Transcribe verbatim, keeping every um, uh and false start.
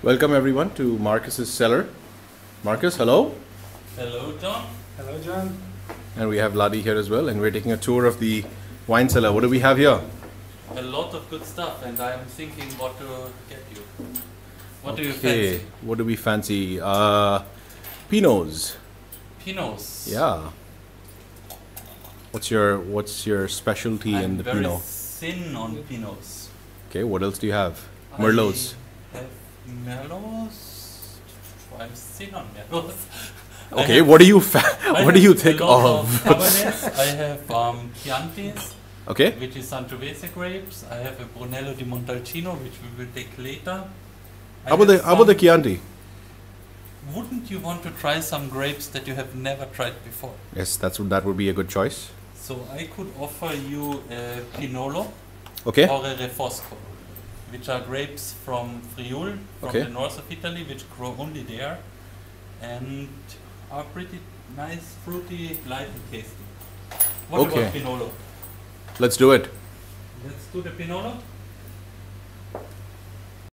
Welcome everyone to Markus's cellar. Markus, hello. Hello, John. Hello, John. And we have Ladi here as well, and we're taking a tour of the wine cellar. What do we have here? A lot of good stuff, and I'm thinking what to get you. What okay. do you fancy? What do we fancy? Uh, Pinots. Pinots. Yeah. What's your What's your specialty I'm in the very Pinot? thin on Pinots. Okay. What else do you have? Merlots. I have Merlots. I'm thin on Merlots. Okay. What do you fa- What do you think a lot of? of Cabernets. I have um, Chiantis, Okay. which is Sangiovese grapes. I have a Brunello di Montalcino, which we will take later. I How about the have How about the some- Chianti? Wouldn't you want to try some grapes that you have never tried before? Yes, that's that would be a good choice. So I could offer you a Pinolo Okay. or a Refosco, which are grapes from Friuli, from Okay. the north of Italy, which grow only there, and are pretty nice, fruity, light and tasty. What Okay. about Pinolo? Let's do it. Let's do the Pinolo.